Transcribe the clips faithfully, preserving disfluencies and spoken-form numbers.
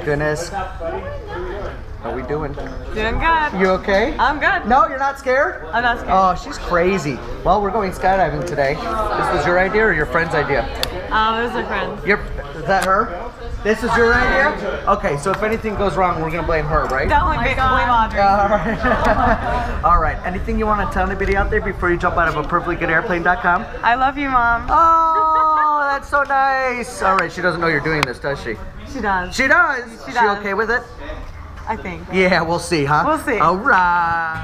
goodness. How we doing? Doing good. You okay? I'm good. No, you're not scared? I'm not scared. Oh, she's crazy. Well, we're going skydiving today. This was your idea or your friend's idea? Um, it was a friend. Your, is that her? This is your idea? Okay, so if anything goes wrong, we're gonna blame her, right? Definitely blame Audrey. All right. All right. Anything you want to tell anybody out there before you jump out of a perfectly good airplane dot com? I love you, Mom. Oh, that's so nice. All right, she doesn't know you're doing this, does she? She does. She does. She Is does. she okay with it? I think. Yeah, we'll see, huh? We'll see. All right.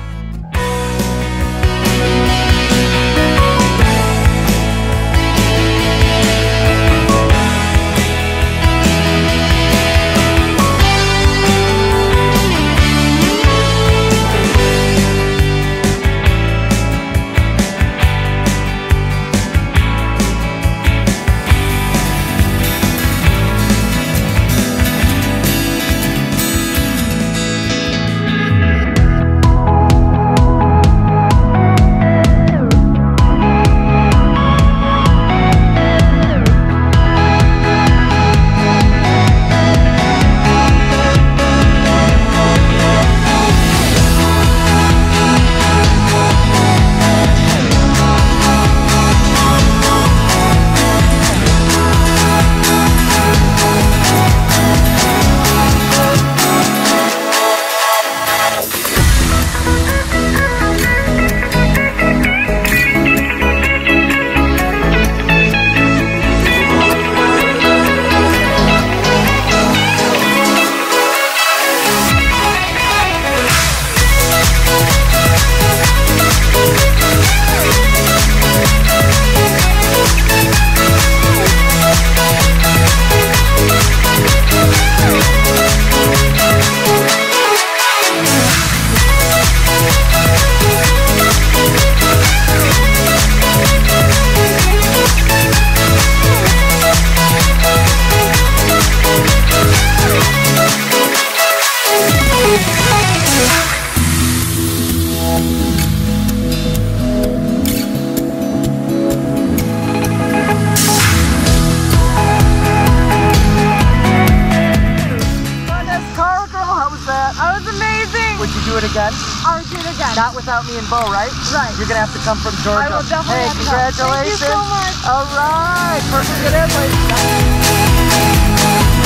Again? I would do it again. Not without me and Bo, right? Right. You're gonna have to come from Georgia. I will definitely Hey, have to come. congratulations. Thank you so much. All right. Perfect. Good airplane.